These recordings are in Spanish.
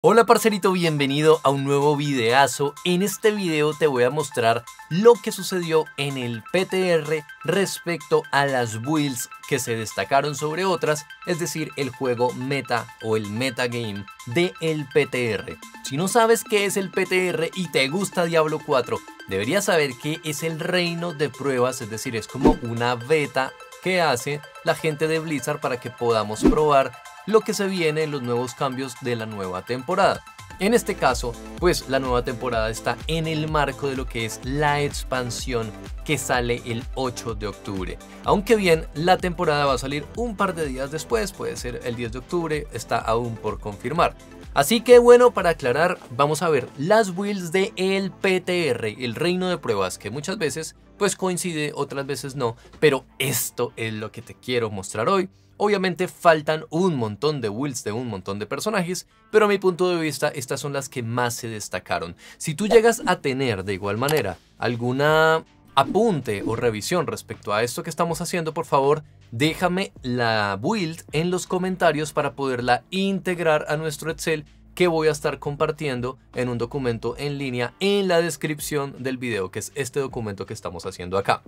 Hola parcerito, bienvenido a un nuevo videazo. En este video te voy a mostrar lo que sucedió en el PTR respecto a las builds que se destacaron sobre otras, es decir, el juego meta o el metagame del PTR. Si no sabes qué es el PTR y te gusta Diablo 4, deberías saber que es el reino de pruebas, es decir, es como una beta que hace la gente de Blizzard para que podamos probar lo que se viene en los nuevos cambios de la nueva temporada. En este caso, pues la nueva temporada está en el marco de lo que es la expansión que sale el 8 de octubre. Aunque bien, la temporada va a salir un par de días después, puede ser el 10 de octubre, está aún por confirmar. Así que bueno, para aclarar, vamos a ver las builds de el PTR, el reino de pruebas, que muchas veces pues coincide, otras veces no, pero esto es lo que te quiero mostrar hoy. Obviamente faltan un montón de builds de un montón de personajes, pero a mi punto de vista estas son las que más se destacaron. Si tú llegas a tener de igual manera alguna apunte o revisión respecto a esto que estamos haciendo, por favor, déjame la build en los comentarios para poderla integrar a nuestro Excel que voy a estar compartiendo en un documento en línea en la descripción del video, que es este documento que estamos haciendo acá.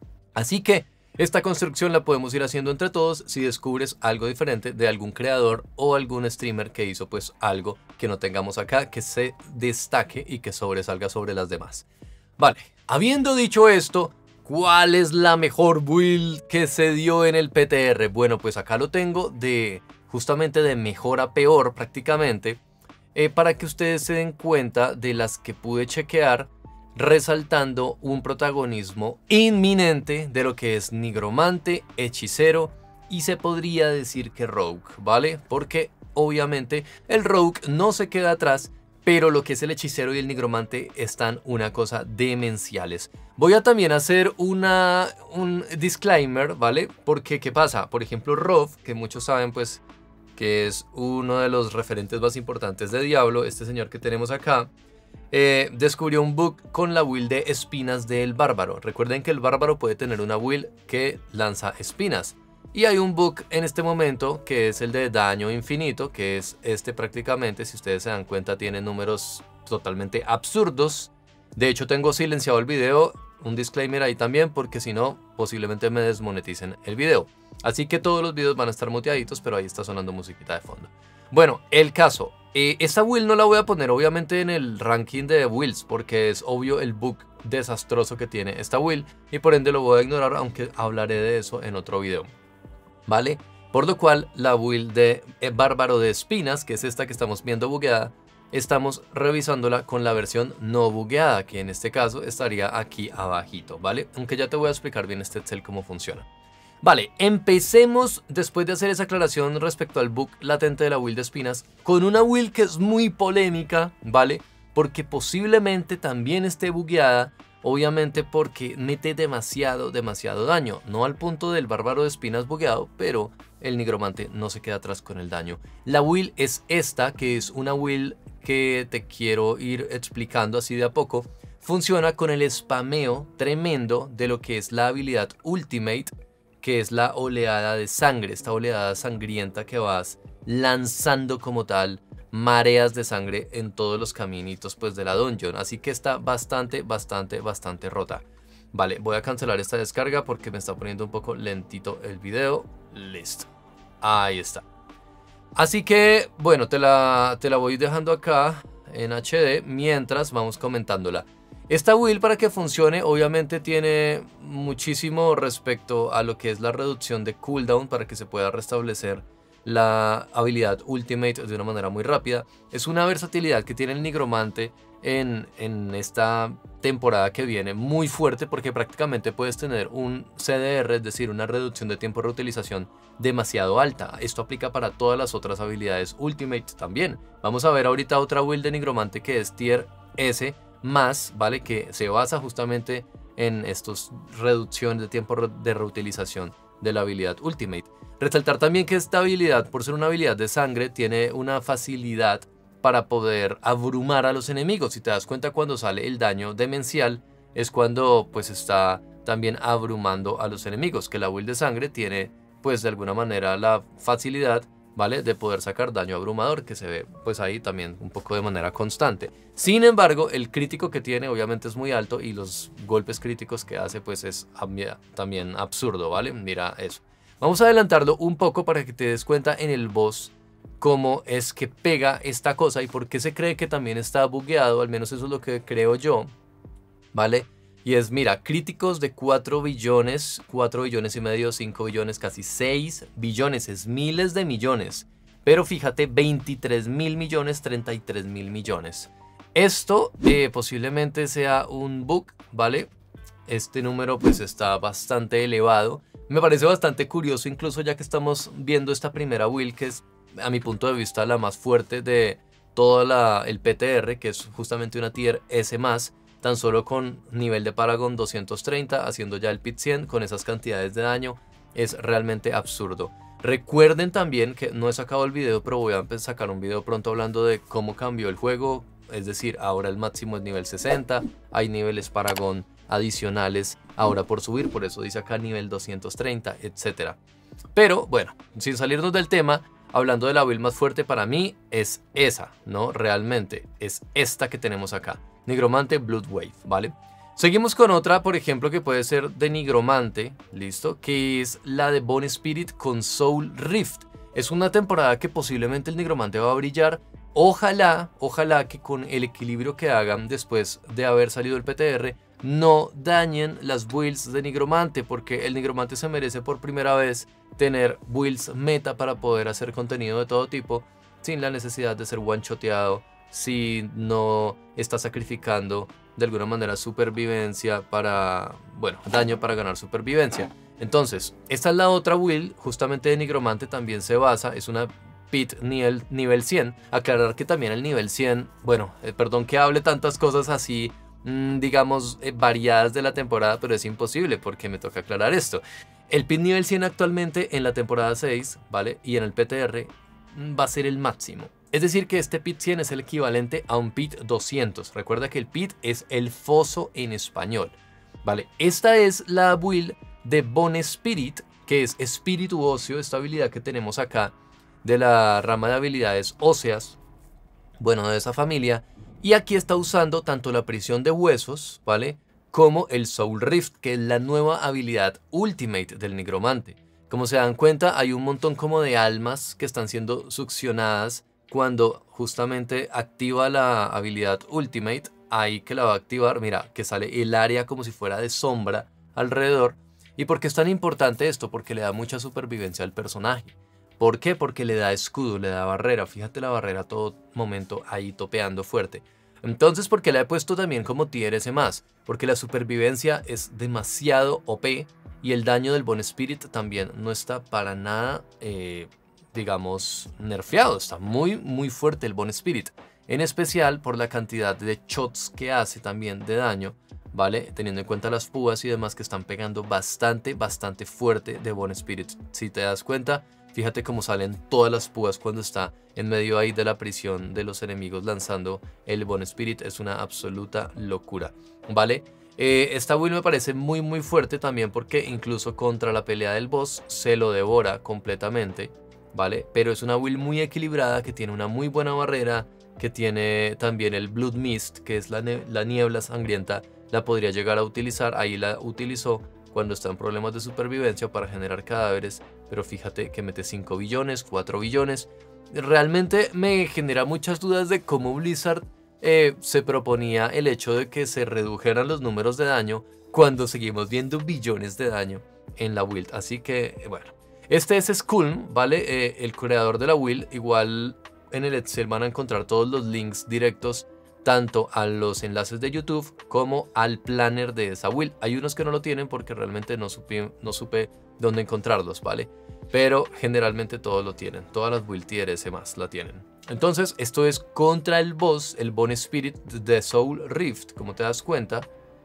Así que esta construcción la podemos ir haciendo entre todos si descubres algo diferente de algún creador o algún streamer que hizo pues algo que no tengamos acá, que se destaque y que sobresalga sobre las demás. Vale, habiendo dicho esto, ¿cuál es la mejor build que se dio en el PTR? Bueno, pues acá lo tengo justamente de mejor a peor prácticamente, para que ustedes se den cuenta de las que pude chequear, resaltando un protagonismo inminente de lo que es nigromante, hechicero y se podría decir que rogue, ¿vale? Porque obviamente el rogue no se queda atrás, pero lo que es el hechicero y el nigromante están una cosa demenciales. Voy a también hacer un disclaimer, ¿vale? Porque ¿qué pasa? Por ejemplo, Rob, que muchos saben pues que es uno de los referentes más importantes de Diablo, este señor que tenemos acá, descubrió un bug con la build de espinas del bárbaro. Recuerden que el bárbaro puede tener una build que lanza espinas. Y hay un bug en este momento que es el de daño infinito, que es este prácticamente, si ustedes se dan cuenta, tiene números totalmente absurdos. De hecho tengo silenciado el video, un disclaimer ahí también, porque si no, posiblemente me desmoneticen el video. Así que todos los videos van a estar muteaditos, pero ahí está sonando musiquita de fondo. Bueno, el caso, esta build no la voy a poner obviamente en el ranking de builds, porque es obvio el bug desastroso que tiene esta build, y por ende lo voy a ignorar, aunque hablaré de eso en otro video. ¿Vale? Por lo cual la build de bárbaro de espinas, que es esta que estamos viendo bugueada, estamos revisándola con la versión no bugueada, que en este caso estaría aquí abajito, ¿vale? Aunque ya te voy a explicar bien este Excel cómo funciona. Vale, empecemos después de hacer esa aclaración respecto al bug latente de la build de espinas, con una build que es muy polémica, ¿vale? Porque posiblemente también esté bugueada. Obviamente porque mete demasiado daño, no al punto del bárbaro de espinas bugueado, pero el nigromante no se queda atrás con el daño. La build es esta, que es una build que te quiero ir explicando así de a poco. Funciona con el spameo tremendo de lo que es la habilidad Ultimate, que es la oleada de sangre, esta oleada sangrienta que vas lanzando como tal mareas de sangre en todos los caminitos pues de la dungeon, así que está bastante rota. Vale, voy a cancelar esta descarga porque me está poniendo un poco lentito el video. Listo, ahí está. Así que bueno, te la voy dejando acá en HD mientras vamos comentándola. Esta build, para que funcione, obviamente tiene muchísimo respecto a lo que es la reducción de cooldown para que se pueda restablecer la habilidad Ultimate de una manera muy rápida. Es una versatilidad que tiene el nigromante en esta temporada que viene muy fuerte, porque prácticamente puedes tener un CDR, es decir, una reducción de tiempo de reutilización demasiado alta. Esto aplica para todas las otras habilidades Ultimate también. Vamos a ver ahorita otra build de nigromante que es Tier S más, ¿vale? Que se basa justamente en estos reducciones de tiempo de reutilización de la habilidad Ultimate. Resaltar también que esta habilidad, por ser una habilidad de sangre, tiene una facilidad para poder abrumar a los enemigos. Si te das cuenta, cuando sale el daño demencial es cuando pues está también abrumando a los enemigos, que la build de sangre tiene pues de alguna manera la facilidad ¿vale? De poder sacar daño abrumador, que se ve pues ahí también un poco de manera constante. Sin embargo, el crítico que tiene obviamente es muy alto y los golpes críticos que hace pues es también absurdo, ¿vale? Mira eso. Vamos a adelantarlo un poco para que te des cuenta en el boss cómo es que pega esta cosa y por qué se cree que también está bugueado, al menos eso es lo que creo yo, ¿vale? Y es, mira, críticos de 4 billones, 4 billones y medio, 5 billones, casi 6 billones, es miles de millones. Pero fíjate, 23 mil millones, 33 mil millones. Esto posiblemente sea un bug, ¿vale? Este número pues está bastante elevado. Me parece bastante curioso, incluso ya que estamos viendo esta primera build, que es a mi punto de vista la más fuerte de todo el PTR, que es justamente una tier S+, tan solo con nivel de Paragon 230, haciendo ya el pit 100 con esas cantidades de daño, es realmente absurdo. Recuerden también que no he sacado el video, pero voy a sacar un video pronto hablando de cómo cambió el juego, es decir, ahora el máximo es nivel 60, hay niveles Paragon adicionales ahora por subir, por eso dice acá nivel 230, etc. Pero bueno, sin salirnos del tema, hablando de la build más fuerte para mí es esa, ¿no? Realmente es esta que tenemos acá. Nigromante Bloodwave, ¿vale? Seguimos con otra, por ejemplo, que puede ser de Nigromante, ¿listo? Que es la de Bone Spirit con Soul Rift. Es una temporada que posiblemente el Nigromante va a brillar. Ojalá que con el equilibrio que hagan después de haber salido el PTR, no dañen las builds de Nigromante, porque el Nigromante se merece por primera vez tener builds meta para poder hacer contenido de todo tipo, sin la necesidad de ser one-shoteado, si no está sacrificando de alguna manera supervivencia para, bueno, daño para ganar supervivencia. Entonces, esta es la otra build, justamente de Nigromante también se basa, es una pit nivel 100. Aclarar que también el nivel 100, bueno, perdón que hable tantas cosas así, digamos, variadas de la temporada, pero es imposible porque me toca aclarar esto. El pit nivel 100 actualmente en la temporada 6, ¿vale? Y en el PTR va a ser el máximo. Es decir que este pit 100 es el equivalente a un pit 200. Recuerda que el pit es el foso en español, ¿vale? Esta es la build de Bone Spirit, que es espíritu óseo, esta habilidad que tenemos acá de la rama de habilidades óseas, bueno, de esa familia. Y aquí está usando tanto la prisión de huesos, ¿vale? Como el Soul Rift, que es la nueva habilidad Ultimate del Nigromante. Como se dan cuenta, hay un montón como de almas que están siendo succionadas cuando justamente activa la habilidad Ultimate. Ahí que la va a activar, mira, que sale el área como si fuera de sombra alrededor. ¿Y por qué es tan importante esto? Porque le da mucha supervivencia al personaje. ¿Por qué? Porque le da escudo, le da barrera. Fíjate la barrera a todo momento ahí topeando fuerte. Entonces, ¿por qué la he puesto también como tier S+? Porque la supervivencia es demasiado OP y el daño del Bone Spirit también no está para nada, digamos, nerfeado. Está muy fuerte el Bone Spirit. En especial por la cantidad de shots que hace también de daño, ¿vale? Teniendo en cuenta las púas y demás que están pegando bastante fuerte de Bone Spirit. Si te das cuenta, fíjate cómo salen todas las púas cuando está en medio ahí de la prisión de los enemigos lanzando el Bone Spirit. Es una absoluta locura, ¿vale? Esta build me parece muy fuerte también porque incluso contra la pelea del boss se lo devora completamente, ¿vale? Pero es una build muy equilibrada que tiene una muy buena barrera, que tiene también el Blood Mist, que es la niebla sangrienta. La podría llegar a utilizar, ahí la utilizó cuando está en problemas de supervivencia para generar cadáveres, pero fíjate que mete 5 billones, 4 billones. Realmente me genera muchas dudas de cómo Blizzard se proponía el hecho de que se redujeran los números de daño cuando seguimos viendo billones de daño en la build. Así que, bueno, este es Skull, ¿vale? El creador de la build. Igual en el Excel van a encontrar todos los links directos tanto a los enlaces de YouTube como al planner de esa build. Hay unos que no lo tienen porque realmente no supe dónde encontrarlos, ¿vale? Pero generalmente todos lo tienen, todas las build tier S+ la tienen. Entonces esto es contra el boss, el Bone Spirit de Soul Rift, como te das cuenta.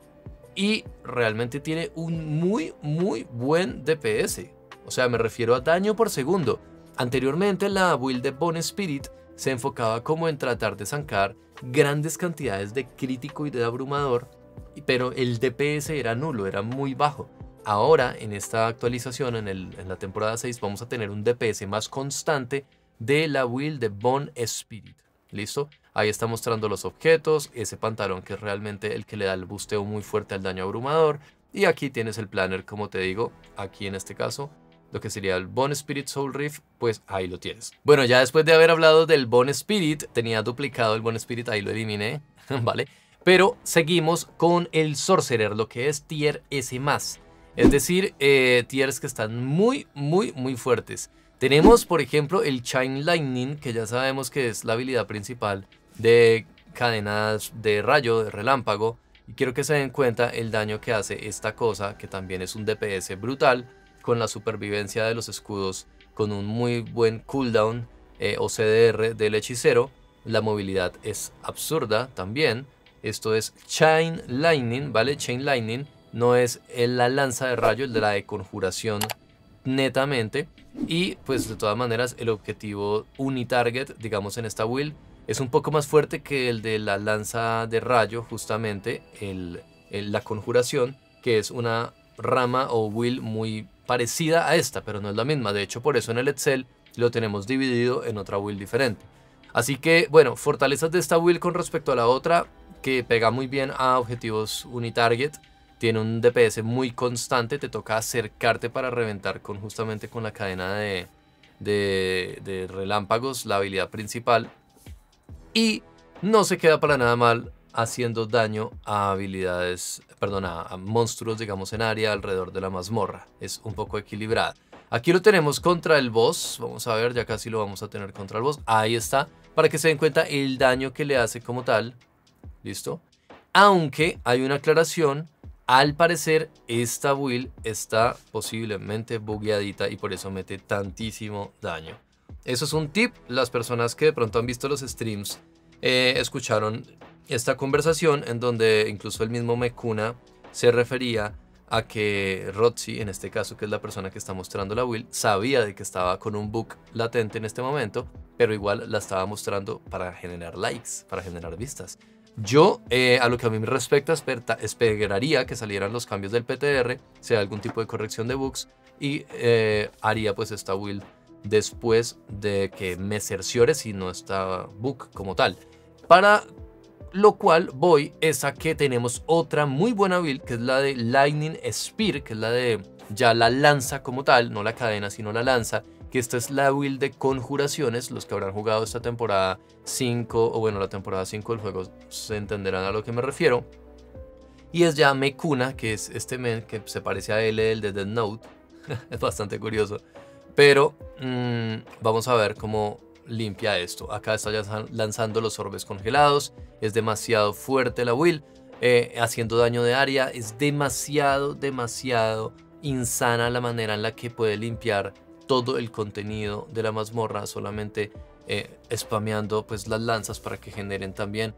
Y realmente tiene un muy buen DPS. O sea, me refiero a daño por segundo. Anteriormente la build de Bone Spirit se enfocaba como en tratar de zancar grandes cantidades de crítico y de abrumador, pero el DPS era nulo, era muy bajo. Ahora en esta actualización, en la temporada 6, vamos a tener un DPS más constante, de la build de Bone Spirit. ¿Listo? Ahí está mostrando los objetos, ese pantalón que es realmente el que le da el busteo muy fuerte al daño abrumador. Y aquí tienes el planner, como te digo, aquí en este caso, lo que sería el Bone Spirit Soul Rift, pues ahí lo tienes. Bueno, ya después de haber hablado del Bone Spirit, tenía duplicado el Bone Spirit, ahí lo eliminé, ¿vale? Pero seguimos con el Sorcerer, lo que es tier S+. Es decir, tiers que están muy fuertes. Tenemos, por ejemplo, el Chain Lightning, que ya sabemos que es la habilidad principal de cadenas de rayo, de relámpago. Y quiero que se den cuenta el daño que hace esta cosa, que también es un DPS brutal, con la supervivencia de los escudos, con un muy buen cooldown o CDR del hechicero. La movilidad es absurda también. Esto es Chain Lightning, ¿vale? Chain Lightning no es la lanza de rayo, el de la de conjuración netamente. Y pues de todas maneras el objetivo unitarget, digamos en esta build, es un poco más fuerte que el de la lanza de rayo, justamente la conjuración, que es una rama o build muy parecida a esta, pero no es la misma. De hecho, por eso en el Excel lo tenemos dividido en otra build diferente. Así que, bueno, fortalezas de esta build con respecto a la otra, que pega muy bien a objetivos unitarget. Tiene un DPS muy constante, te toca acercarte para reventar justamente con la cadena de relámpagos, la habilidad principal. Y no se queda para nada mal haciendo daño a habilidades, perdón, a monstruos, digamos, en área alrededor de la mazmorra. Es un poco equilibrada. Aquí lo tenemos contra el boss. Vamos a ver, ya casi lo vamos a tener contra el boss. Ahí está, para que se den cuenta el daño que le hace como tal. ¿Listo? Aunque hay una aclaración. Al parecer esta build está posiblemente bugueadita y por eso mete tantísimo daño. Eso es un tip. Las personas que de pronto han visto los streams escucharon esta conversación en donde incluso el mismo Mekuna se refería a que Roxy, en este caso que es la persona que está mostrando la build, sabía de que estaba con un bug latente en este momento, pero igual la estaba mostrando para generar likes, para generar vistas. Yo, a lo que a mí me respecta, esperaría que salieran los cambios del PTR, sea algún tipo de corrección de bugs, y haría pues esta build después de que me cerciore si no está bug como tal. Para lo cual voy es a que tenemos otra muy buena build, que es la de Lightning Spear, que es la de ya la lanza como tal, no la cadena sino la lanza, que esta es la build de conjuraciones. Los que habrán jugado esta temporada 5, o bueno, la temporada 5 del juego, se entenderán a lo que me refiero. Y es ya Mekuna, que es este men que se parece a él, el de Death Note. Es bastante curioso. Pero vamos a ver cómo limpia esto. Acá está ya lanzando los orbes congelados. Es demasiado fuerte la build. Haciendo daño de área. Es demasiado insana la manera en la que puede limpiar todo el contenido de la mazmorra solamente spameando pues las lanzas para que generen también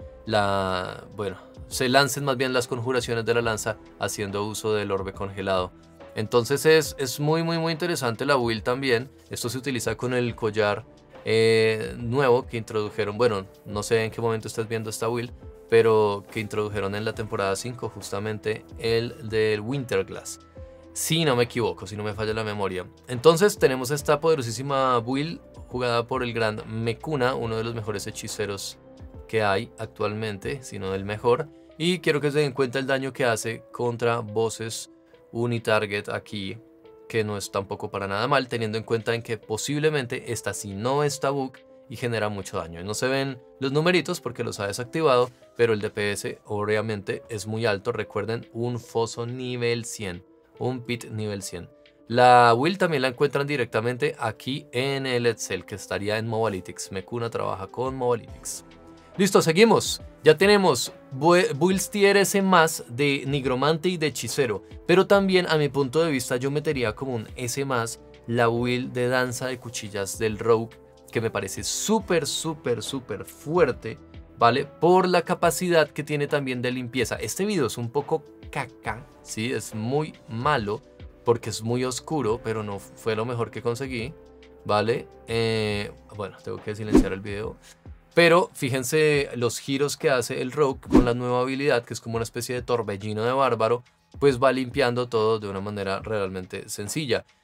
se lancen más bien las conjuraciones de la lanza haciendo uso del orbe congelado. Entonces es muy interesante la build también. Esto se utiliza con el collar nuevo que introdujeron, bueno, no sé en qué momento estás viendo esta build, pero que introdujeron en la temporada 5, justamente el del Winterglass. Si no me equivoco, si no me falla la memoria. Entonces tenemos esta poderosísima build jugada por el gran Mekuna, uno de los mejores hechiceros que hay actualmente, si no el mejor. Y quiero que se den cuenta el daño que hace contra bosses unitarget aquí, que no es tampoco para nada mal, teniendo en cuenta en que posiblemente esta sí no está bug y genera mucho daño. No se ven los numeritos porque los ha desactivado, pero el DPS obviamente es muy alto. Recuerden, un foso nivel 100. Un pit nivel 100. La build también la encuentran directamente aquí en el Excel, que estaría en Mobalytics. Mekuna trabaja con Mobalytics. Listo, seguimos. Ya tenemos builds tier S más de Nigromante y de Hechicero. Pero también, a mi punto de vista, yo metería como un S más la build de Danza de Cuchillas del Rogue, que me parece súper fuerte, ¿vale? Por la capacidad que tiene también de limpieza. Este video es un poco caca, sí, es muy malo porque es muy oscuro, pero no fue lo mejor que conseguí, ¿vale? Bueno, tengo que silenciar el video. Pero fíjense los giros que hace el Rogue con la nueva habilidad, que es como una especie de torbellino de bárbaro, pues va limpiando todo de una manera realmente sencilla.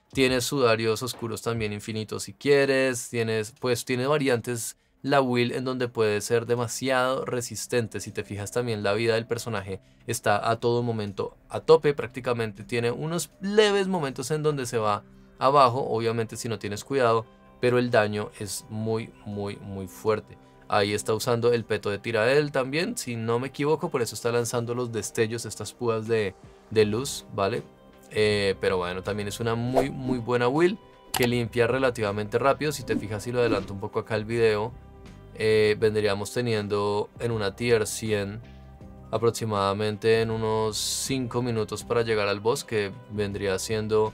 Tienes sudarios oscuros también infinitos si quieres. Tiene variantes la build en donde puede ser demasiado resistente. Si te fijas también la vida del personaje está a todo momento a tope prácticamente. Tiene unos leves momentos en donde se va abajo, obviamente si no tienes cuidado, pero el daño es muy fuerte. Ahí está usando el peto de Tirael también, si no me equivoco, por eso está lanzando los destellos, estas púas de luz, ¿vale? Pero bueno, también es una muy buena build que limpia relativamente rápido. Si te fijas, si lo adelanto un poco acá el video, vendríamos teniendo en una tier 100 aproximadamente en unos 5 minutos para llegar al boss, que vendría siendo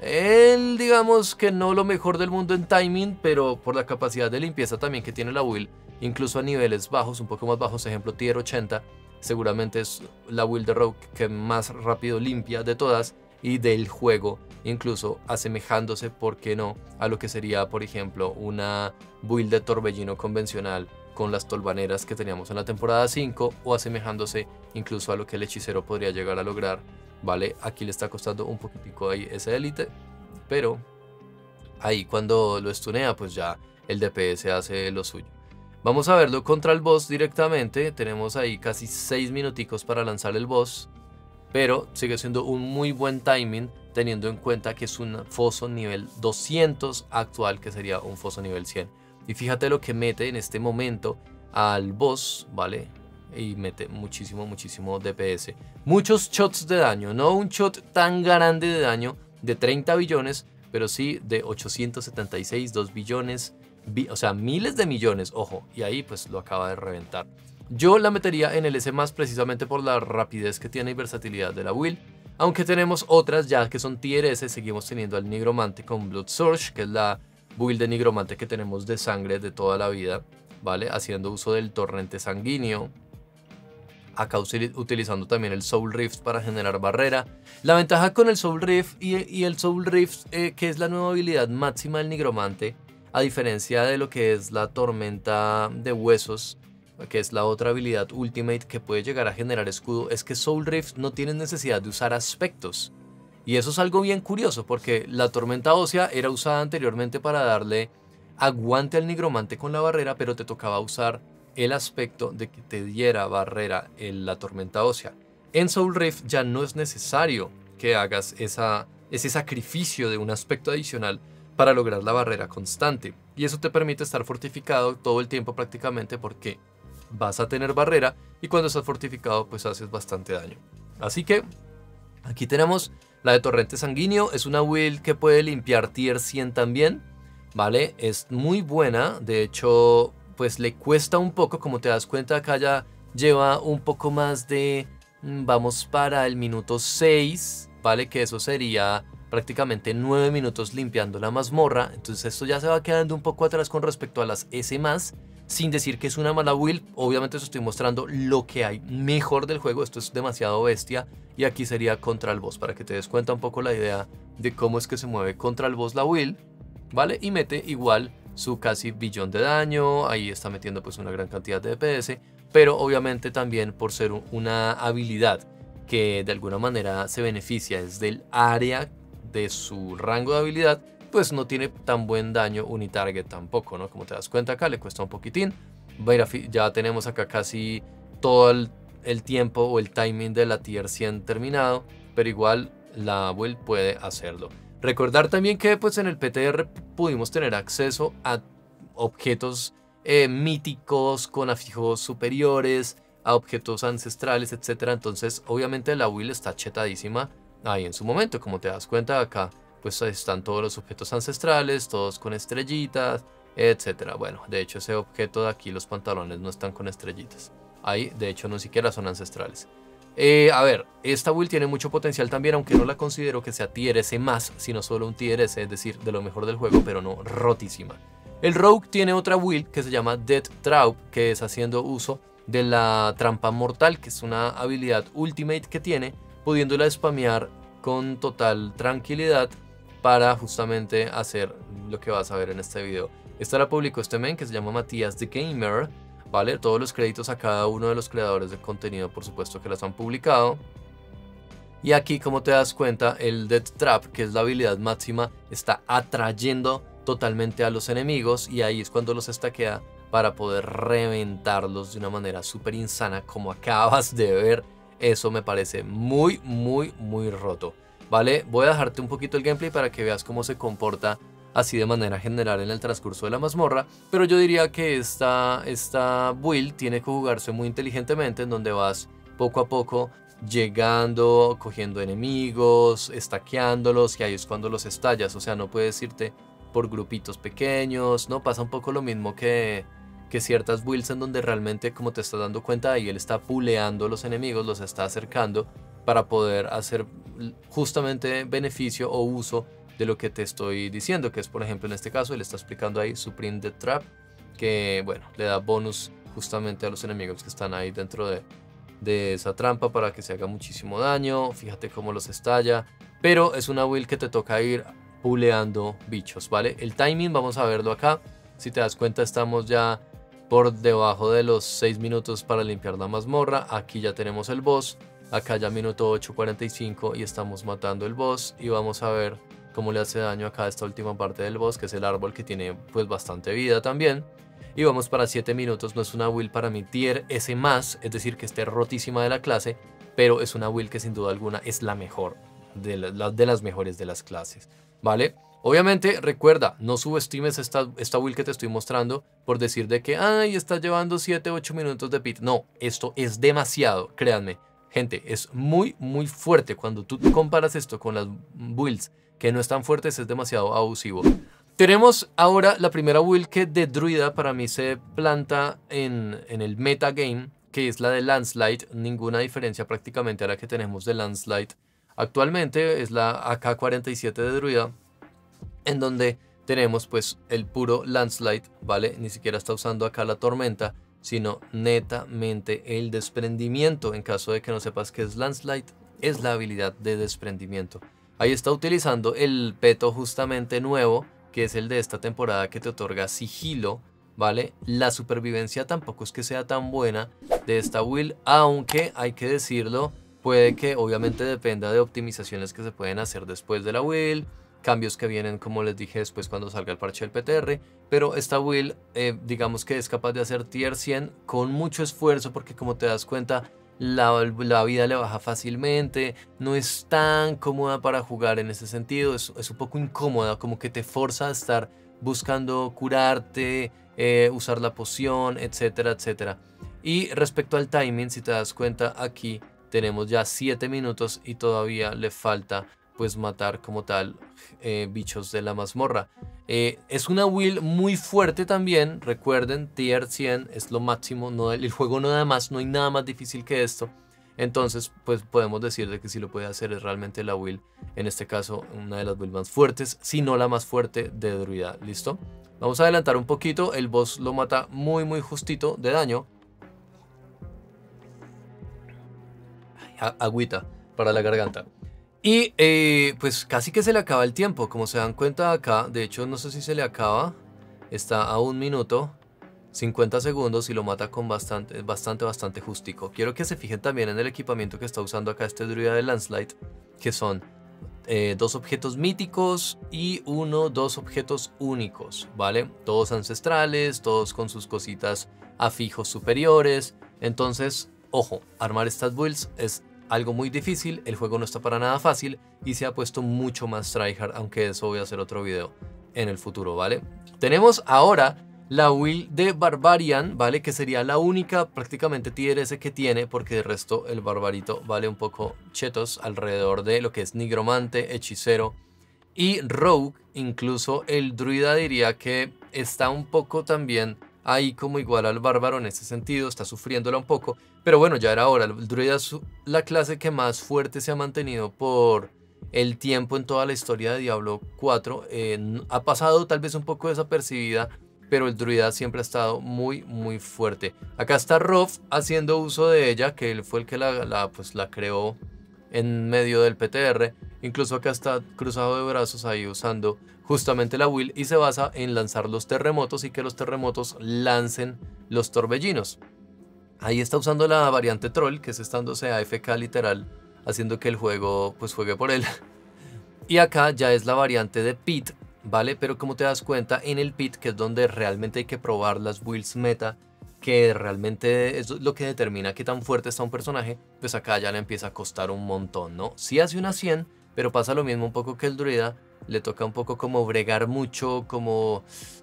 digamos que no lo mejor del mundo en timing, pero por la capacidad de limpieza también que tiene la build, incluso a niveles bajos, un poco más bajos, ejemplo tier 80, seguramente es la build de Rogue que más rápido limpia de todas y del juego, incluso asemejándose, ¿por qué no?, a lo que sería, por ejemplo, una build de Torbellino convencional con las tolvaneras que teníamos en la temporada 5, o asemejándose incluso a lo que el hechicero podría llegar a lograr, ¿vale? Aquí le está costando un poquitico ahí ese élite, pero ahí cuando lo stunea, pues ya el DPS hace lo suyo. Vamos a verlo contra el boss directamente. Tenemos ahí casi 6 minuticos para lanzar el boss, pero sigue siendo un muy buen timing teniendo en cuenta que es un foso nivel 200 actual, que sería un foso nivel 100. Y fíjate lo que mete en este momento al boss, ¿vale? Y mete muchísimo DPS. Muchos shots de daño, no un shot tan grande de daño de 30 billones, pero sí de 876, 2 billones, o sea, miles de millones, ojo, y ahí pues lo acaba de reventar. Yo la metería en el S+, precisamente por la rapidez que tiene y versatilidad de la build. Aunque tenemos otras ya que son tier S, seguimos teniendo al Nigromante con Blood Surge, que es la build de Nigromante que tenemos de sangre de toda la vida, ¿vale? Haciendo uso del torrente sanguíneo. Acá utilizando también el Soul Rift para generar barrera. La ventaja con el Soul Rift y el Soul Rift, que es la nueva habilidad máxima del Nigromante, a diferencia de lo que es la tormenta de huesos, que es la otra habilidad Ultimate que puede llegar a generar escudo, es que Soul Rift no tiene necesidad de usar aspectos. Y eso es algo bien curioso, porque la tormenta ósea era usada anteriormente para darle aguante al Nigromante con la barrera, pero te tocaba usar el aspecto de que te diera barrera en la tormenta ósea. En Soul Rift ya no es necesario que hagas ese sacrificio de un aspecto adicional para lograr la barrera constante. Y eso te permite estar fortificado todo el tiempo prácticamente, porque vas a tener barrera y cuando estás fortificado pues haces bastante daño. Así que aquí tenemos la de torrente sanguíneo. Es una build que puede limpiar tier 100 también, ¿vale? Es muy buena, de hecho pues le cuesta un poco, como te das cuenta acá ya lleva un poco más de, vamos para el minuto 6, ¿vale? Que eso sería prácticamente 9 minutos limpiando la mazmorra. Entonces esto ya se va quedando un poco atrás con respecto a las S+, sin decir que es una mala build. Obviamente os estoy mostrando lo que hay mejor del juego. Esto es demasiado bestia. Y aquí sería contra el boss, para que te des cuenta un poco la idea de cómo es que se mueve contra el boss la build, ¿vale? Y mete igual su casi billón de daño. Ahí está metiendo pues una gran cantidad de DPS, pero obviamente también por ser una habilidad que de alguna manera se beneficia desde el área de su rango de habilidad, pues no tiene tan buen daño unitarget tampoco, ¿no? Como te das cuenta acá le cuesta un poquitín. Mira, ya tenemos acá casi todo el tiempo o el timing de la tier 100 terminado, pero igual la build puede hacerlo. Recordar también que pues en el PTR pudimos tener acceso a objetos míticos con afijos superiores, a objetos ancestrales, etcétera. Entonces obviamente la build está chetadísima ahí en su momento. Como te das cuenta acá pues están todos los objetos ancestrales, todos con estrellitas, etcétera. Bueno, de hecho ese objeto de aquí, los pantalones, no están con estrellitas. Ahí de hecho no siquiera son ancestrales. A ver, esta build tiene mucho potencial también, aunque no la considero que sea tier S+, sino solo un tier S, es decir, de lo mejor del juego, pero no rotísima. El Rogue tiene otra build que se llama Death Trap, que es haciendo uso de la trampa mortal, que es una habilidad ultimate que tiene, pudiéndola spamear con total tranquilidad para justamente hacer lo que vas a ver en este video. Esta la publicó este men que se llama Matías The Gamer, ¿vale? Todos los créditos a cada uno de los creadores de contenido, por supuesto, que las han publicado. Y aquí, como te das cuenta, el Death Trap, que es la habilidad máxima, está atrayendo totalmente a los enemigos y ahí es cuando los estaquea para poder reventarlos de una manera súper insana, como acabas de ver. Eso me parece muy roto, ¿vale? Voy a dejarte un poquito el gameplay para que veas cómo se comporta así de manera general en el transcurso de la mazmorra, pero yo diría que esta build tiene que jugarse muy inteligentemente, en donde vas poco a poco llegando, cogiendo enemigos, estaqueándolos, y ahí es cuando los estallas. O sea, no puedes irte por grupitos pequeños, ¿no? Pasa un poco lo mismo que ciertas builds en donde realmente, como te estás dando cuenta, ahí él está puleando los enemigos, los está acercando para poder hacer justamente beneficio o uso de lo que te estoy diciendo, que es, por ejemplo, en este caso, él está explicando ahí Supreme Death Trap, que bueno, le da bonus justamente a los enemigos que están ahí dentro de esa trampa para que se haga muchísimo daño. Fíjate cómo los estalla, pero es una build que te toca ir puleando bichos, ¿vale? El timing vamos a verlo acá. Si te das cuenta, estamos ya por debajo de los 6 minutos para limpiar la mazmorra. Aquí ya tenemos el boss, acá ya minuto 8:45 y estamos matando el boss, y vamos a ver cómo le hace daño acá a esta última parte del boss, que es el árbol, que tiene pues bastante vida también. Y vamos para 7 minutos. No es una build para mi tier S+, es decir, que esté rotísima de la clase, pero es una build que sin duda alguna es la mejor de las mejores de las clases, ¿vale? Obviamente, recuerda, no subestimes esta build que te estoy mostrando por decir de que, ay, está llevando 7-8 minutos de pit. No, esto es demasiado, créanme. Gente, es muy fuerte. Cuando tú comparas esto con las builds que no están fuertes, es demasiado abusivo. Tenemos ahora la primera build que de druida para mí se planta en el metagame, que es la de Landslide. Ninguna diferencia prácticamente a la que tenemos de Landslide actualmente. Es la AK-47 de druida, en donde tenemos pues el puro Landslide, ¿vale? Ni siquiera está usando acá la tormenta, sino netamente el desprendimiento. En caso de que no sepas qué es Landslide, es la habilidad de desprendimiento. Ahí está utilizando el peto justamente nuevo, que es el de esta temporada, que te otorga sigilo, ¿vale? La supervivencia tampoco es que sea tan buena de esta build, aunque hay que decirlo, puede que obviamente dependa de optimizaciones que se pueden hacer después de la build, cambios que vienen, como les dije, después cuando salga el parche del PTR, pero esta build digamos que es capaz de hacer tier 100 con mucho esfuerzo, porque como te das cuenta, la vida le baja fácilmente, no es tan cómoda para jugar en ese sentido, es un poco incómoda, como que te forza a estar buscando curarte, usar la poción, etcétera, etcétera. Y respecto al timing, si te das cuenta, aquí tenemos ya 7 minutos y todavía le falta pues matar como tal bichos de la mazmorra. Es una build muy fuerte también. Recuerden, tier 100 es lo máximo, no, el juego no da más, no hay nada más difícil que esto. Entonces pues podemos decir de que si lo puede hacer es realmente la build, en este caso una de las builds más fuertes, si no la más fuerte de druida. ¿Listo? Vamos a adelantar un poquito. El boss lo mata muy justito de daño. Agüita para la garganta. Y pues casi que se le acaba el tiempo, como se dan cuenta acá. De hecho, no sé si se le acaba. Está a 1 minuto 50 segundos y lo mata con bastante justico. Quiero que se fijen también en el equipamiento que está usando acá este druida de Landslide, que son 2 objetos míticos y 2 objetos únicos, ¿vale? Todos ancestrales, todos con sus cositas a fijos superiores. Entonces, ojo, armar estas builds es algo muy difícil, el juego no está para nada fácil y se ha puesto mucho más tryhard, aunque eso voy a hacer otro video en el futuro, ¿vale? Tenemos ahora la build de Barbarian, ¿vale? Que sería la única prácticamente tier S que tiene, porque de resto el barbarito vale un poco chetos alrededor de lo que es nigromante, hechicero y rogue. Incluso el druida diría que está un poco también ahí como igual al bárbaro en ese sentido, está sufriéndola un poco, pero bueno, ya era hora. El druida es la clase que más fuerte se ha mantenido por el tiempo en toda la historia de Diablo 4. Ha pasado tal vez un poco desapercibida, pero el druida siempre ha estado muy fuerte. Acá está Rob haciendo uso de ella, que él fue el que la creó en medio del PTR. Incluso acá está cruzado de brazos ahí usando justamente la build, y se basa en lanzar los terremotos y que los terremotos lancen los torbellinos. Ahí está usando la variante troll, que es estándose AFK literal haciendo que el juego pues juegue por él. Y acá ya es la variante de Pit, ¿vale? Pero como te das cuenta, en el Pit, que es donde realmente hay que probar las builds meta, que realmente es lo que determina qué tan fuerte está un personaje, pues acá ya le empieza a costar un montón, ¿no? Sí hace una 100, pero pasa lo mismo un poco que el druida, le toca un poco como bregar mucho, como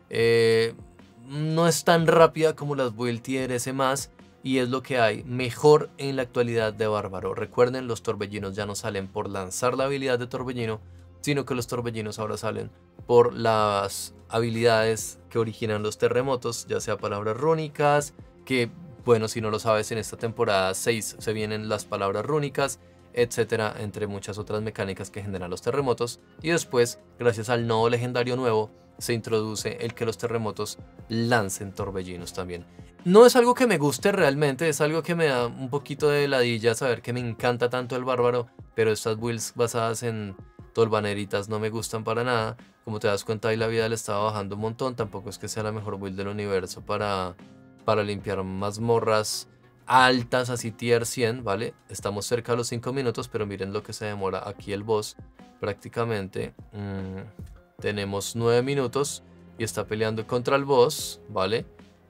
no es tan rápida como las build tier S+, y es lo que hay mejor en la actualidad de bárbaro. Recuerden, los torbellinos ya no salen por lanzar la habilidad de torbellino, sino que los torbellinos ahora salen por las habilidades que originan los terremotos, ya sea palabras rúnicas, que bueno, si no lo sabes, en esta temporada 6 se vienen las palabras rúnicas, etcétera, entre muchas otras mecánicas que generan los terremotos. Y después, gracias al nodo legendario nuevo, se introduce el que los terremotos lancen torbellinos también. No es algo que me guste realmente, es algo que me da un poquito de ladilla saber que me encanta tanto el bárbaro, pero estas builds basadas en tolvaneritas no me gustan para nada. Como te das cuenta, ahí la vida le estaba bajando un montón. Tampoco es que sea la mejor build del universo para limpiar mazmorras altas, así tier 100, ¿vale? Estamos cerca de los 5 minutos, pero miren lo que se demora aquí el boss. Prácticamente tenemos 9 minutos y está peleando contra el boss, ¿vale?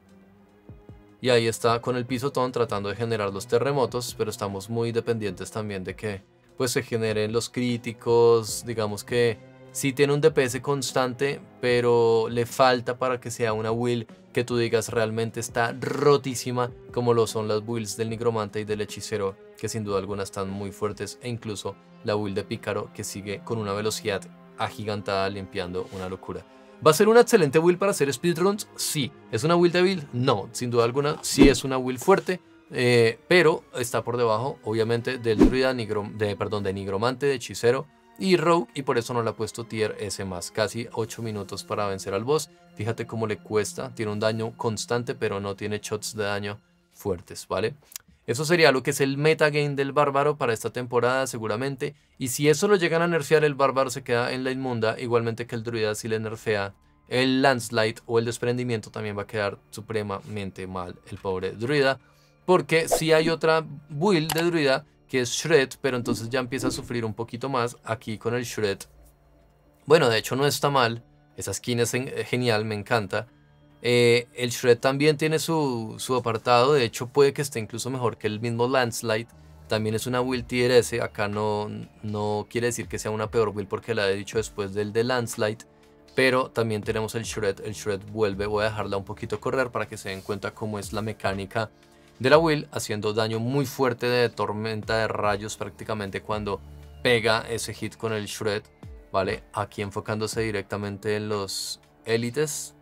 Y ahí está con el pisotón tratando de generar los terremotos, pero estamos muy dependientes también de que pues se generen los críticos. Digamos que sí tiene un DPS constante, pero le falta para que sea una build que tú digas realmente está rotísima, como lo son las builds del nigromante y del hechicero, que sin duda alguna están muy fuertes, e incluso la build de pícaro, que sigue con una velocidad agigantada limpiando una locura. ¿Va a ser una excelente build para hacer speedruns? Sí. ¿Es una build débil? No, sin duda alguna sí es una build fuerte, pero está por debajo obviamente del druida, de nigromante, de hechicero y rogue, y por eso no le ha puesto tier S+. Casi 8 minutos para vencer al boss. Fíjate cómo le cuesta, tiene un daño constante, pero no tiene shots de daño fuertes, ¿vale? Eso sería lo que es el metagame del bárbaro para esta temporada seguramente. Y si eso lo llegan a nerfear, el bárbaro se queda en la inmunda, igualmente que el druida. Si le nerfea el landslide o el desprendimiento, también va a quedar supremamente mal el pobre druida. Porque si hay otra build de druida que es Shred, pero entonces ya empieza a sufrir un poquito más aquí con el Shred. Bueno, de hecho no está mal, esa skin es genial, me encanta. El Shred también tiene su apartado, de hecho puede que esté incluso mejor que el mismo Landslide. También es una build tier S, acá no quiere decir que sea una peor build porque la he dicho después del de Landslide. Pero también tenemos el Shred vuelve, voy a dejarla un poquito correr para que se den cuenta cómo es la mecánica de la build, haciendo daño muy fuerte de tormenta de rayos prácticamente cuando pega ese hit con el Shred, ¿vale? Aquí enfocándose directamente en los élites.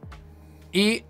Y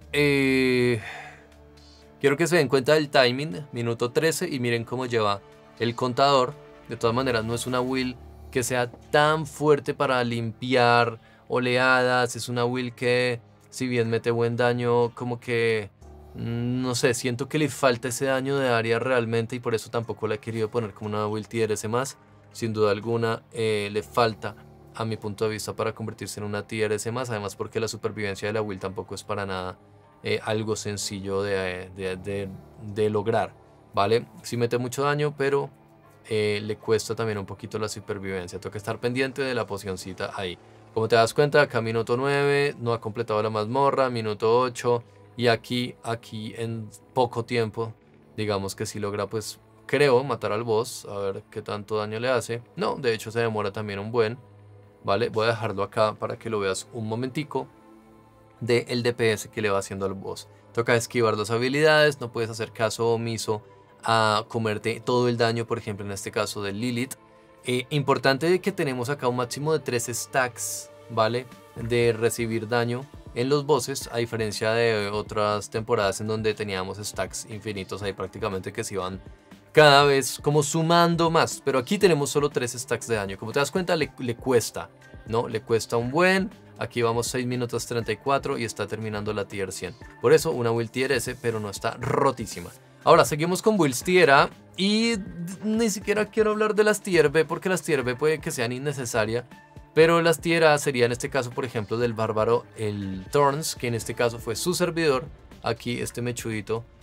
quiero que se den cuenta del timing, minuto 13, y miren cómo lleva el contador. De todas maneras, no es una build que sea tan fuerte para limpiar oleadas. Es una build que, si bien mete buen daño, como que, no sé, siento que le falta ese daño de área realmente, y por eso tampoco la he querido poner como una build tier S+. Sin duda alguna le falta, a mi punto de vista, para convertirse en una tier S+, además porque la supervivencia de la build tampoco es para nada algo sencillo de lograr, ¿vale? Sí mete mucho daño, pero le cuesta también un poquito la supervivencia. Tengo que estar pendiente de la pocioncita ahí. Como te das cuenta, acá minuto 9, no ha completado la mazmorra, minuto 8, y aquí en poco tiempo, digamos que sí logra, pues creo, matar al boss. A ver qué tanto daño le hace. No, de hecho se demora también un buen. Vale, voy a dejarlo acá para que lo veas un momentico del DPS que le va haciendo al boss. Toca esquivar dos habilidades, no puedes hacer caso omiso a comerte todo el daño, por ejemplo en este caso de Lilith. Importante que tenemos acá un máximo de 3 stacks, ¿vale? De recibir daño en los bosses, a diferencia de otras temporadas en donde teníamos stacks infinitos ahí prácticamente que se iban cada vez como sumando más, pero aquí tenemos solo 3 stacks de daño. Como te das cuenta, le cuesta, ¿no? Le cuesta un buen. Aquí vamos 6 minutos 34 y está terminando la tier 100. Por eso una build tier S, pero no está rotísima. Ahora seguimos con builds tier A, y ni siquiera quiero hablar de las tier B porque las tier B puede que sean innecesarias. Pero las tier A sería en este caso, por ejemplo, del bárbaro el Thorns, que en este caso fue su servidor. Aquí este mechudito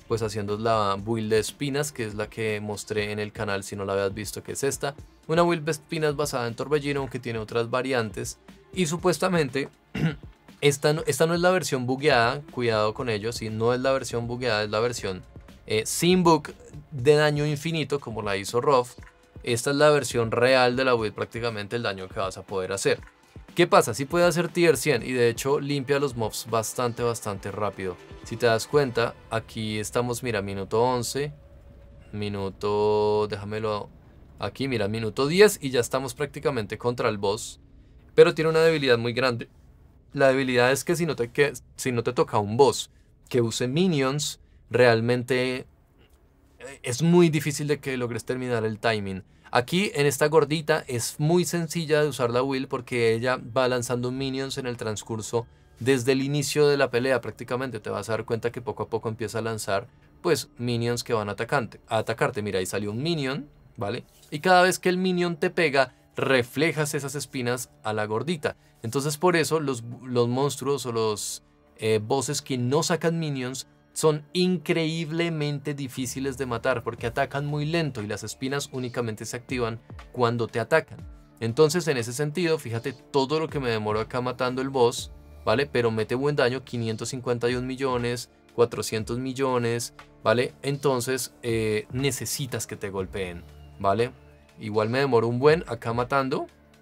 pues haciendo la build de espinas, que es la que mostré en el canal si no la habías visto, que es esta. Una build de espinas basada en Torbellino, aunque tiene otras variantes. Y supuestamente esta no es la versión bugueada, cuidado con ello, si no es la versión bugueada, es la versión sin bug de daño infinito como la hizo Roth. Esta es la versión real de la build, prácticamente el daño que vas a poder hacer. ¿Qué pasa? Sí puede hacer tier 100 y de hecho limpia los mobs bastante rápido. Si te das cuenta, aquí estamos, mira, minuto 11, déjamelo aquí, mira, minuto 10 y ya estamos prácticamente contra el boss. Pero tiene una debilidad muy grande. La debilidad es que si no te toca un boss que use minions, realmente es muy difícil de que logres terminar el timing. Aquí en esta gordita es muy sencilla de usar la build porque ella va lanzando minions en el transcurso desde el inicio de la pelea. Prácticamente te vas a dar cuenta que poco a poco empieza a lanzar pues minions que van a atacarte. Mira, ahí salió un minion, ¿vale? Y cada vez que el minion te pega, reflejas esas espinas a la gordita. Entonces por eso los monstruos o los bosses que no sacan minions son increíblemente difíciles de matar porque atacan muy lento y las espinas únicamente se activan cuando te atacan. Entonces en ese sentido, fíjate todo lo que me demoro acá matando el boss, ¿vale? Pero mete buen daño, 551 millones, 400 millones, ¿vale? Entonces necesitas que te golpeen, ¿vale? Igual me demoro un buen acá matando.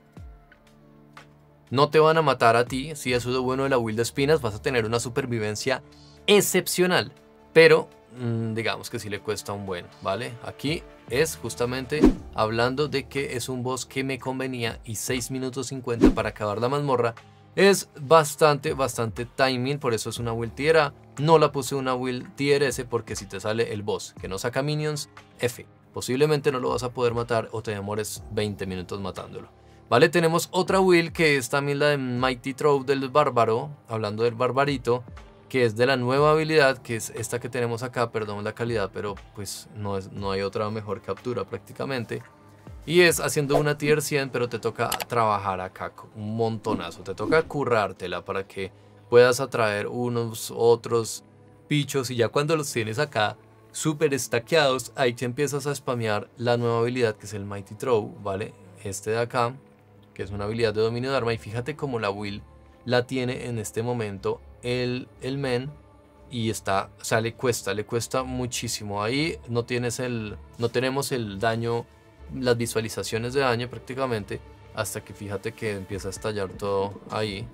No te van a matar a ti, si eso es lo bueno de la build de espinas, vas a tener una supervivencia excepcional, pero digamos que sí le cuesta un buen, ¿vale? Aquí es justamente hablando de que es un boss que me convenía y 6 minutos 50 para acabar la mazmorra es bastante timing, por eso es una build tier A. No la puse una build tier S porque si te sale el boss que no saca minions, F, posiblemente no lo vas a poder matar o te demores 20 minutos matándolo. Vale, tenemos otra build que es también la de Mighty Throw del bárbaro, hablando del barbarito, que es de la nueva habilidad, que es esta que tenemos acá, perdón la calidad, pero pues no hay otra mejor captura prácticamente. Y es haciendo una tier 100, pero te toca trabajar acá un montonazo, te toca currártela para que puedas atraer unos otros bichos y ya cuando los tienes acá súper estaqueados, ahí te empiezas a spamear la nueva habilidad que es el Mighty Throw, ¿vale? Este de acá, que es una habilidad de dominio de arma y fíjate cómo la build la tiene en este momento el men y está, o sea, le cuesta muchísimo. Ahí no tenemos el daño, las visualizaciones de daño prácticamente, hasta que fíjate que empieza a estallar todo ahí.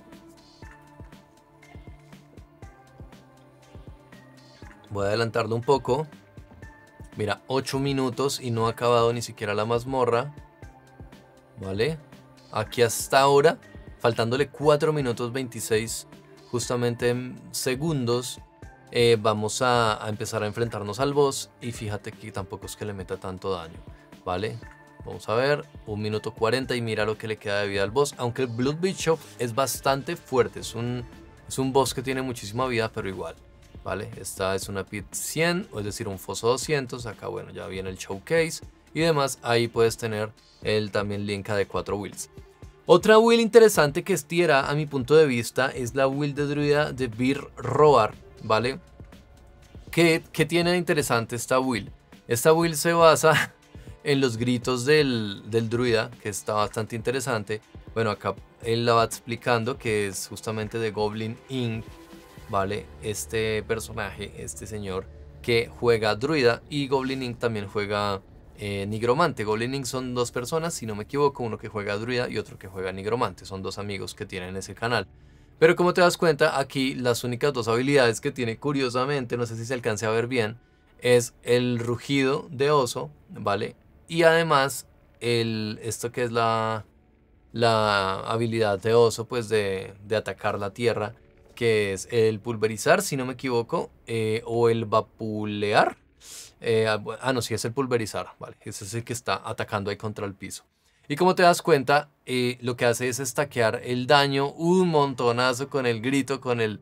Voy a adelantarlo un poco. Mira, 8 minutos y no ha acabado ni siquiera la mazmorra, ¿vale? Aquí hasta ahora, faltándole 4 minutos 26 justamente segundos, vamos a empezar a enfrentarnos al boss y fíjate que tampoco es que le meta tanto daño, ¿vale? Vamos a ver, 1 minuto 40 y mira lo que le queda de vida al boss, aunque el Blood Bishop es bastante fuerte, es un boss que tiene muchísima vida, pero igual, ¿vale? Esta es una pit 100, es decir, un foso 200, acá bueno, ya viene el showcase y demás, ahí puedes tener también linka de 4 builds. Otra build interesante que es tier A, a mi punto de vista, es la build de druida de Bir Roar, ¿vale? ¿Qué tiene de interesante esta build? Esta build se basa en los gritos del druida, que está bastante interesante. Bueno, acá él la va explicando que es justamente de Goblin Inc., ¿vale? Este personaje, este señor que juega druida y Goblin Inc. también juega nigromante. Goblin Inc. son 2 personas, si no me equivoco, uno que juega druida y otro que juega nigromante. Son 2 amigos que tienen ese canal. Pero como te das cuenta, aquí las únicas 2 habilidades que tiene, curiosamente, no sé si se alcance a ver bien, es el rugido de oso, ¿vale? Y además, esto que es la habilidad de oso, pues de atacar la tierra, que es el pulverizar, si no me equivoco, o el vapulear. No, sí, es el pulverizar, ¿vale? Ese es el que está atacando ahí contra el piso. Y como te das cuenta, lo que hace es stackear el daño un montonazo con el grito,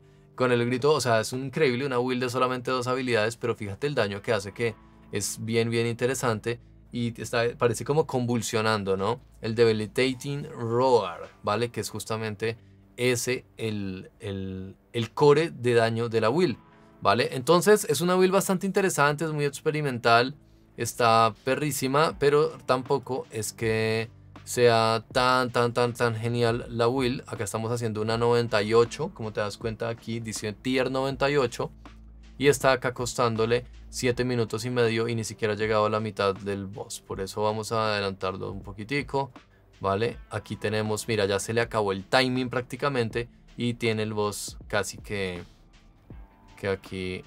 o sea, es increíble, una build de solamente 2 habilidades, pero fíjate el daño que hace, que es bien interesante y parece como convulsionando, ¿no? El Debilitating Roar, ¿vale? Que es justamente ese el core de daño de la build. ¿vale? Entonces es una build bastante interesante, es muy experimental, está perrísima, pero tampoco es que sea tan genial la build. Acá estamos haciendo una 98, como te das cuenta aquí dice tier 98 y está acá costándole 7 minutos y medio y ni siquiera ha llegado a la mitad del boss. Por eso vamos a adelantarlo un poquitico, ¿vale? Aquí tenemos, mira, ya se le acabó el timing prácticamente y tiene el boss casi que aquí,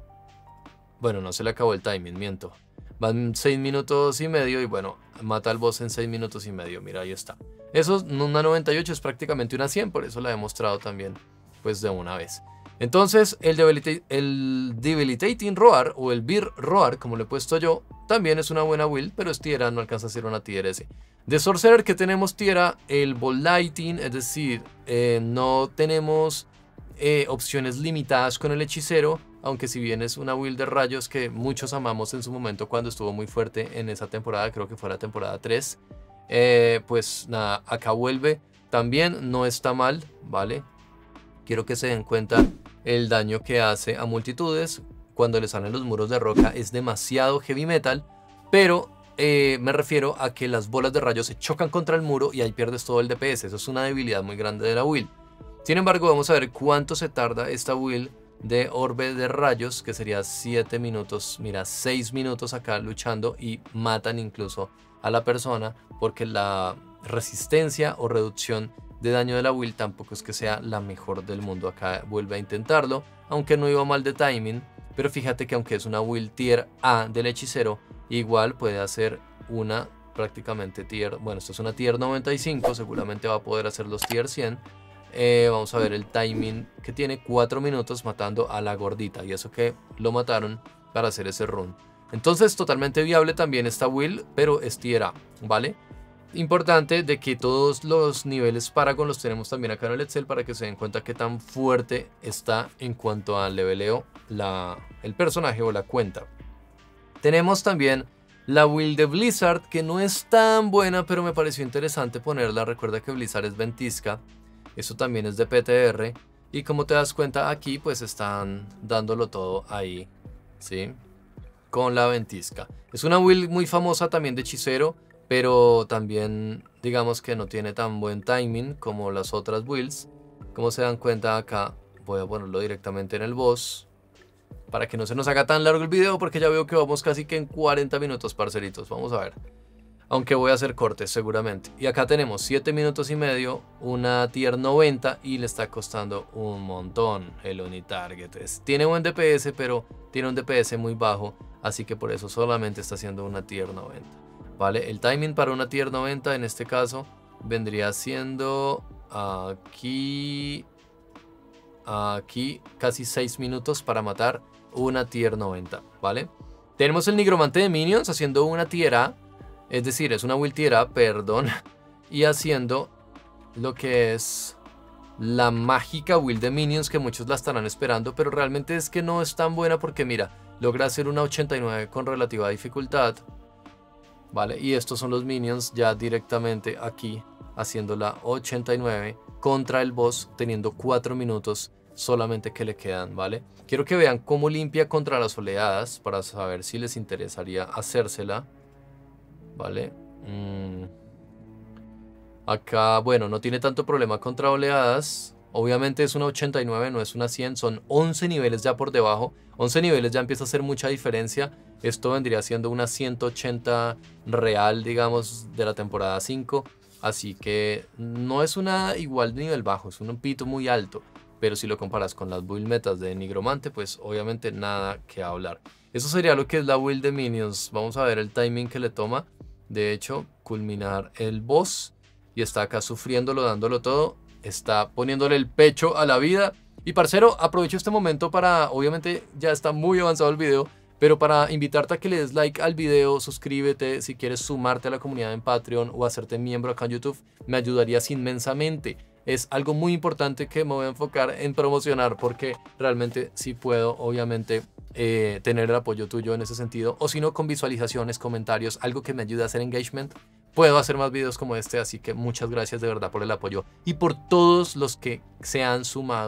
bueno, no se le acabó el timing, miento. Van 6 minutos y medio y bueno, mata al boss en 6 minutos y medio, mira, ahí está. Eso, una 98 es prácticamente una 100, por eso la he mostrado también, pues de una vez. Entonces, el Debilitating Roar o el Beer Roar, como le he puesto yo, también es una buena build, pero es tier A, no alcanza a ser una tier S. De Sorcerer que tenemos tier A, el Ball Lighting, es decir, no tenemos opciones limitadas con el hechicero, aunque si bien es una build de rayos que muchos amamos en su momento cuando estuvo muy fuerte en esa temporada, creo que fue la temporada 3, pues nada, acá vuelve, también no está mal, ¿vale? Quiero que se den cuenta el daño que hace a multitudes cuando le salen los muros de roca, es demasiado heavy metal, pero me refiero a que las bolas de rayos se chocan contra el muro y ahí pierdes todo el DPS, eso es una debilidad muy grande de la build. Sin embargo, vamos a ver cuánto se tarda esta build de orbe de rayos, que sería 7 minutos, mira, 6 minutos acá luchando y matan incluso a la persona, porque la resistencia o reducción de daño de la build tampoco es que sea la mejor del mundo. Acá vuelve a intentarlo, aunque no iba mal de timing, pero fíjate que aunque es una build tier A del hechicero, igual puede hacer una prácticamente tier, bueno, esto es una tier 95, seguramente va a poder hacer los tier 100. Vamos a ver el timing que tiene, 4 minutos matando a la gordita, y eso que lo mataron para hacer ese run. Entonces totalmente viable también esta build, pero es tier A, ¿vale? Importante de que todos los niveles Paragon los tenemos también acá en el Excel para que se den cuenta qué tan fuerte está en cuanto al leveleo el personaje o la cuenta. Tenemos también la build de Blizzard, que no es tan buena, pero me pareció interesante ponerla. Recuerda que Blizzard es ventisca, eso también es de PTR, y como te das cuenta aquí pues están dándolo todo ahí, ¿sí? Con la ventisca. Es una build muy famosa también de hechicero, pero también digamos que no tiene tan buen timing como las otras builds. Como se dan cuenta acá, voy a ponerlo directamente en el boss para que no se nos haga tan largo el video, porque ya veo que vamos casi que en 40 minutos, parceritos. Vamos a ver, aunque voy a hacer cortes seguramente. Y acá tenemos 7 minutos y medio, una tier 90 y le está costando un montón el Unitarget. Tiene buen DPS, pero tiene un DPS muy bajo, así que por eso solamente está haciendo una tier 90. ¿Vale? El timing para una tier 90 en este caso vendría siendo aquí casi 6 minutos para matar una tier 90, ¿vale? Tenemos el Nigromante de Minions haciendo una tier A, es decir, es una build tier A, perdón, y haciendo lo que es la mágica build de Minions, que muchos la estarán esperando, pero realmente es que no es tan buena porque mira, logra hacer una 89 con relativa dificultad, ¿vale? Y estos son los minions ya directamente aquí haciendo la 89 contra el boss, teniendo 4 minutos solamente que le quedan, ¿vale? Quiero que vean cómo limpia contra las oleadas para saber si les interesaría hacérsela, ¿vale? Acá, bueno, no tiene tanto problema contra oleadas. Obviamente es una 89, no es una 100, son 11 niveles ya por debajo. 11 niveles ya empieza a hacer mucha diferencia. Esto vendría siendo una 180 real, digamos, de la temporada 5. Así que no es una igual de nivel bajo, es un pito muy alto. Pero si lo comparas con las build metas de Nigromante, pues obviamente nada que hablar. Eso sería lo que es la build de Minions. Vamos a ver el timing que le toma. De hecho, culminar el boss. Y está acá sufriéndolo, dándolo todo. Está poniéndole el pecho a la vida. Y parcero, aprovecho este momento para, obviamente ya está muy avanzado el video, pero para invitarte a que le des like al video, suscríbete, si quieres sumarte a la comunidad en Patreon o hacerte miembro acá en YouTube, me ayudarías inmensamente. Es algo muy importante que me voy a enfocar en promocionar, porque realmente sí puedo, obviamente, tener el apoyo tuyo en ese sentido, o si no, con visualizaciones, comentarios, algo que me ayude a hacer engagement. Puedo hacer más videos como este, así que muchas gracias de verdad por el apoyo y por todos los que se han sumado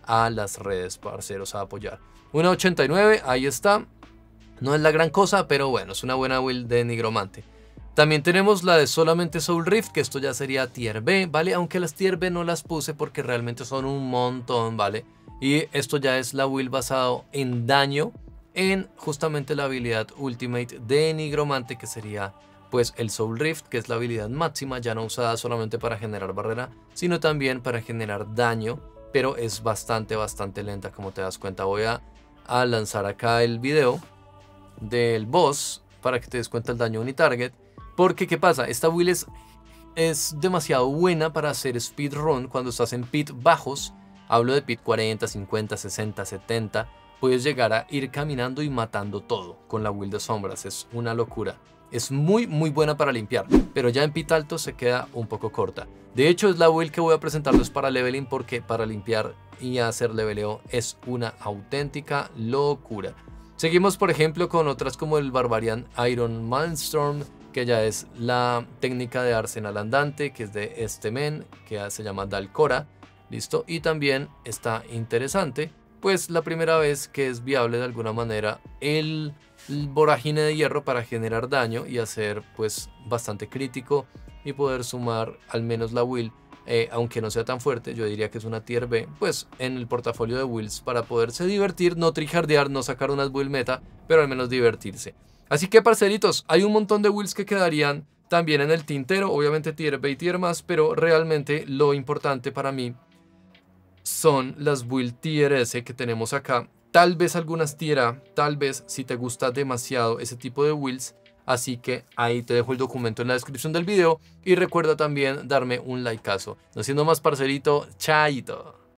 a las redes, parceros, a apoyar. 1.89, ahí está. No es la gran cosa, pero bueno, es una buena build de Nigromante. También tenemos la de solamente Soul Rift, que esto ya sería tier B, ¿vale? Aunque las tier B no las puse porque realmente son un montón, ¿vale? Y esto ya es la build basado en daño, en justamente la habilidad Ultimate de Nigromante, que sería pues el Soul Rift, que es la habilidad máxima, ya no usada solamente para generar barrera, sino también para generar daño, pero es bastante lenta, como te das cuenta. Voy a lanzar acá el video del boss para que te des cuenta el daño unitarget, porque ¿qué pasa? Esta build es demasiado buena para hacer speedrun cuando estás en pit bajos. Hablo de pit 40, 50, 60, 70. Puedes llegar a ir caminando y matando todo con la build de sombras. Es una locura. Es muy buena para limpiar, pero ya en pit alto se queda un poco corta. De hecho, es la build que voy a presentarles para leveling, porque para limpiar y hacer leveleo es una auténtica locura. Seguimos, por ejemplo, con otras como el Barbarian Iron Mindstorm, que ya es la técnica de Arsenal Andante, que es de este men, que se llama Dalcora. Listo, y también está interesante, pues la primera vez que es viable de alguna manera el vorágine de hierro para generar daño y hacer pues bastante crítico y poder sumar al menos la build, aunque no sea tan fuerte. Yo diría que es una tier B, pues en el portafolio de builds para poderse divertir, no trijardear, no sacar unas build meta, pero al menos divertirse. Así que, parceritos, hay un montón de builds que quedarían también en el tintero, obviamente tier B y tier más, pero realmente lo importante para mí son las build tier S que tenemos acá. Tal vez algunas tier A, tal vez si te gusta demasiado ese tipo de builds. Así que ahí te dejo el documento en la descripción del video y recuerda también darme un likeazo. No siendo más, parcerito, chaito.